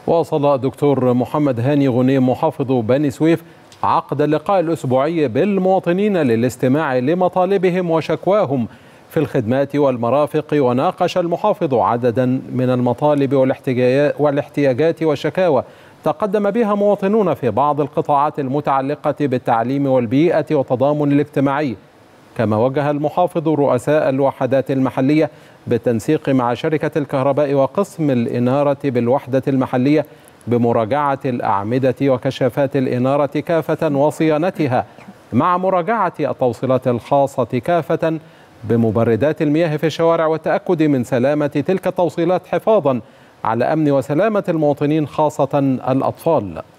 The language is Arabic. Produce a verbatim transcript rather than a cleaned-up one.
واصل الدكتور محمد هاني غنيم محافظ بني سويف عقد اللقاء الأسبوعي بالمواطنين للاستماع لمطالبهم وشكواهم في الخدمات والمرافق، وناقش المحافظ عددا من المطالب والاحتياجات والشكاوى تقدم بها مواطنون في بعض القطاعات المتعلقة بالتعليم والبيئة والتضامن الاجتماعي. كما وجه المحافظ رؤساء الوحدات المحلية بالتنسيق مع شركة الكهرباء وقسم الإنارة بالوحدة المحلية بمراجعة الأعمدة وكشافات الإنارة كافة وصيانتها، مع مراجعة التوصيلات الخاصة كافة بمبردات المياه في الشوارع والتأكد من سلامة تلك التوصيلات حفاظا على أمن وسلامة المواطنين خاصة الأطفال.